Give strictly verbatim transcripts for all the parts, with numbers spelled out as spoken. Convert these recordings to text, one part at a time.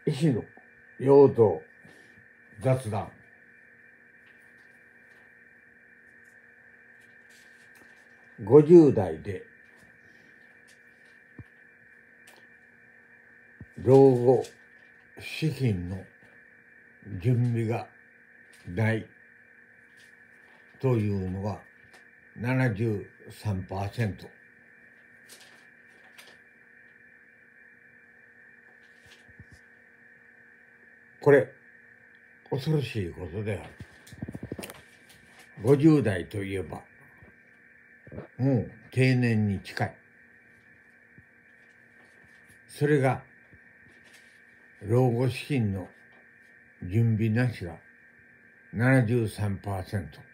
医師の用途雑談。ごじゅう代で老後資金の準備がないというのが ななじゅうさんパーセント。これ恐ろしいことである。ごじゅう代といえばもう定年に近い。それが老後資金の準備なしが ななじゅうさんパーセント。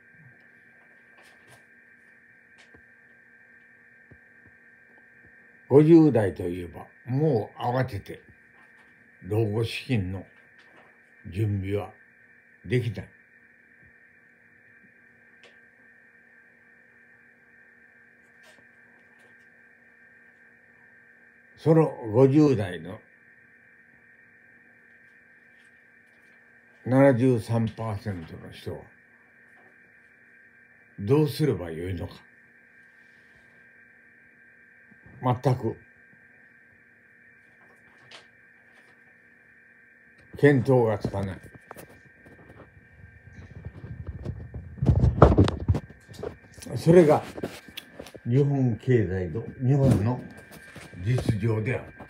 ごじゅう代といえばもう慌てて老後資金の準備はできない。そのごじゅう代の ななじゅうさんパーセント の人はどうすればよいのか、全く見当がつかない。それが日本経済と日本の実情である。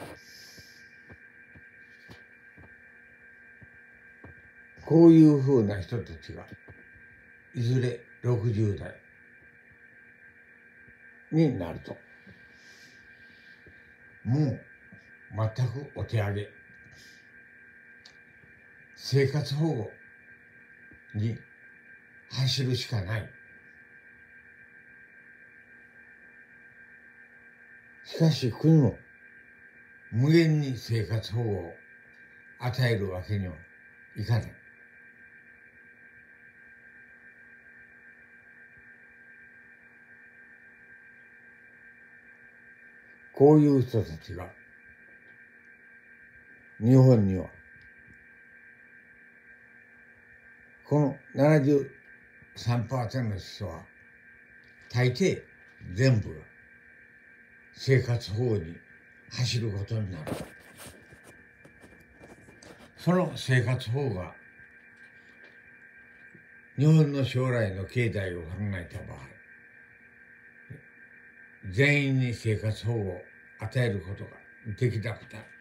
こういうふうな人たちがいずれろくじゅう代になるともう全くお手上げ、生活保護に走るしかない。しかし国も無限に生活保護を与えるわけにはいかない。こういう人たちが日本にはこの ななじゅうさんパーセント の人は大抵全部が生活保護に走ることになる。その生活保護が日本の将来の経済を考えた場合、全員に生活保護を与えることができなくなる。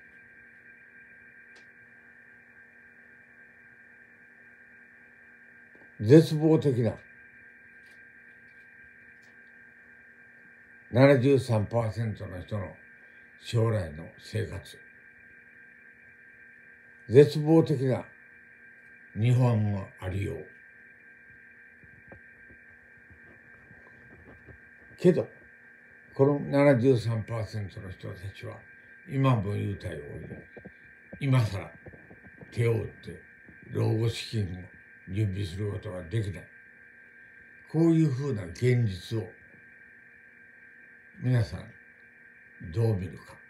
絶望的な ななじゅうさんパーセント の人の将来の生活、絶望的な日本のありよう。けどこの ななじゅうさんパーセント の人たちは今も言うたように今更手を打って老後資金を準備することができない。こういうふうな現実を皆さんどう見るか。